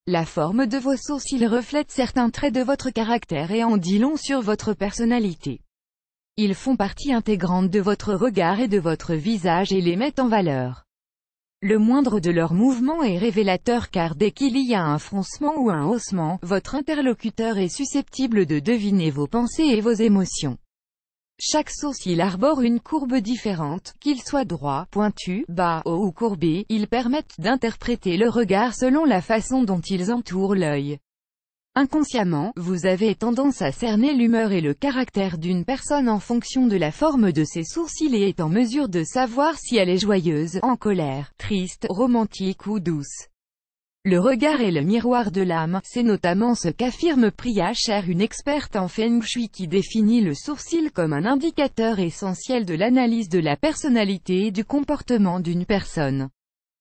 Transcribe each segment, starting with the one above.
La forme de vos sourcils reflète certains traits de votre caractère et en dit long sur votre personnalité. Ils font partie intégrante de votre regard et de votre visage et les mettent en valeur. Le moindre de leurs mouvements est révélateur car dès qu'il y a un froncement ou un haussement, votre interlocuteur est susceptible de deviner vos pensées et vos émotions. Chaque sourcil arbore une courbe différente, qu'il soit droit, pointu, bas, haut ou courbé, ils permettent d'interpréter le regard selon la façon dont ils entourent l'œil. Inconsciemment, vous avez tendance à cerner l'humeur et le caractère d'une personne en fonction de la forme de ses sourcils et est en mesure de savoir si elle est joyeuse, en colère, triste, romantique ou douce. Le regard est le miroir de l'âme, c'est notamment ce qu'affirme Priya Cher, une experte en Feng Shui qui définit le sourcil comme un indicateur essentiel de l'analyse de la personnalité et du comportement d'une personne.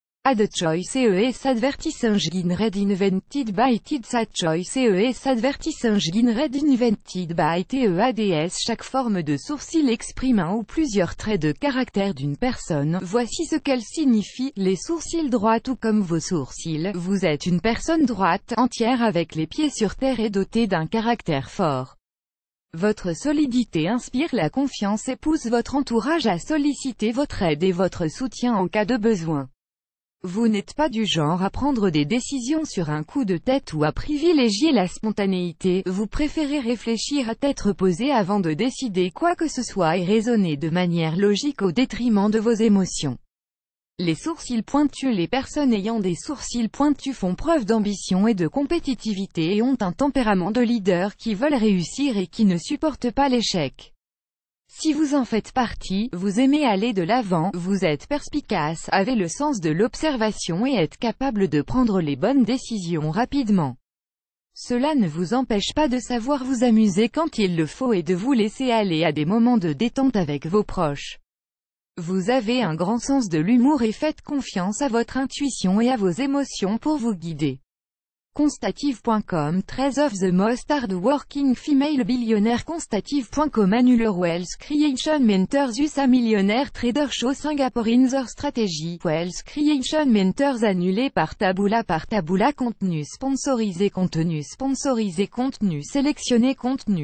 Ad choice ES advertising red invented by TEDS. Ad choice ES advertising red invented by TEADS. Chaque forme de sourcil exprime un ou plusieurs traits de caractère d'une personne. Voici ce qu'elle signifie. Les sourcils droits, tout comme vos sourcils, vous êtes une personne droite, entière avec les pieds sur terre et dotée d'un caractère fort. Votre solidité inspire la confiance et pousse votre entourage à solliciter votre aide et votre soutien en cas de besoin. Vous n'êtes pas du genre à prendre des décisions sur un coup de tête ou à privilégier la spontanéité, vous préférez réfléchir à tête reposée avant de décider quoi que ce soit et raisonner de manière logique au détriment de vos émotions. Les sourcils pointus. Les personnes ayant des sourcils pointus font preuve d'ambition et de compétitivité et ont un tempérament de leader qui veulent réussir et qui ne supportent pas l'échec. Si vous en faites partie, vous aimez aller de l'avant, vous êtes perspicace, avez le sens de l'observation et êtes capable de prendre les bonnes décisions rapidement. Cela ne vous empêche pas de savoir vous amuser quand il le faut et de vous laisser aller à des moments de détente avec vos proches. Vous avez un grand sens de l'humour et faites confiance à votre intuition et à vos émotions pour vous guider. Constative.com 13 of the most hard-working female billionaire. Constative.com Annular Wealth Creation Mentors USA Millionaire Trader Show Singapore in their Strategy. Wealth Creation Mentors annulé par Taboola. Contenu sponsorisé. Contenu sélectionné.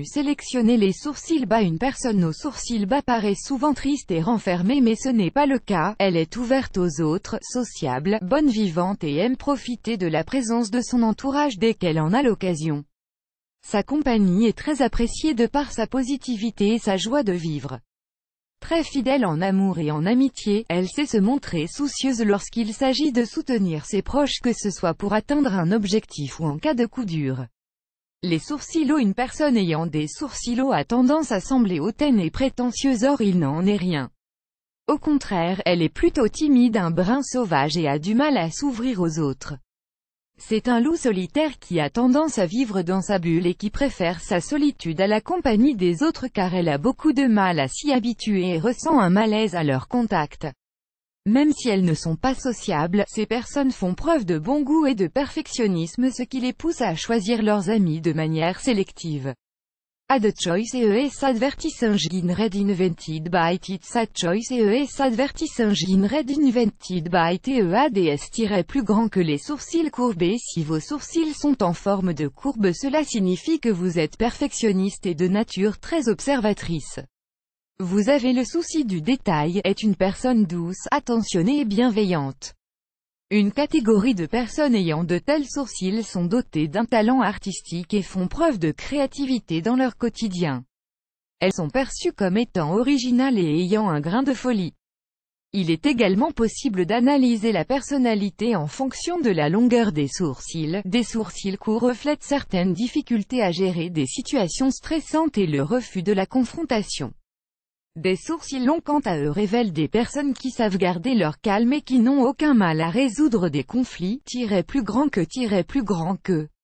Les sourcils bas. Une personne aux sourcils bas paraît souvent triste et renfermée mais ce n'est pas le cas, elle est ouverte aux autres, sociable, bonne vivante et aime profiter de la présence de son entourage dès qu'elle en a l'occasion. Sa compagnie est très appréciée de par sa positivité et sa joie de vivre. Très fidèle en amour et en amitié, elle sait se montrer soucieuse lorsqu'il s'agit de soutenir ses proches que ce soit pour atteindre un objectif ou en cas de coup dur. Les sourcils hauts. Une personne ayant des sourcils hauts a tendance à sembler hautaine et prétentieuse, or il n'en est rien. Au contraire, elle est plutôt timide, un brin sauvage et a du mal à s'ouvrir aux autres. C'est un loup solitaire qui a tendance à vivre dans sa bulle et qui préfère sa solitude à la compagnie des autres car elle a beaucoup de mal à s'y habituer et ressent un malaise à leur contact. Même si elles ne sont pas sociables, ces personnes font preuve de bon goût et de perfectionnisme, ce qui les pousse à choisir leurs amis de manière sélective. Ad choice ES advertising red invented by TEDS. Ad choice ES advertising red invented by TEADS. Plus grand que les sourcils courbés. Si vos sourcils sont en forme de courbe, cela signifie que vous êtes perfectionniste et de nature très observatrice. Vous avez le souci du détail, est une personne douce, attentionnée et bienveillante. Une catégorie de personnes ayant de tels sourcils sont dotées d'un talent artistique et font preuve de créativité dans leur quotidien. Elles sont perçues comme étant originales et ayant un grain de folie. Il est également possible d'analyser la personnalité en fonction de la longueur des sourcils. Des sourcils courts reflètent certaines difficultés à gérer des situations stressantes et le refus de la confrontation. Des sourcils longs quant à eux révèlent des personnes qui savent garder leur calme et qui n'ont aucun mal à résoudre des conflits, plus grand que.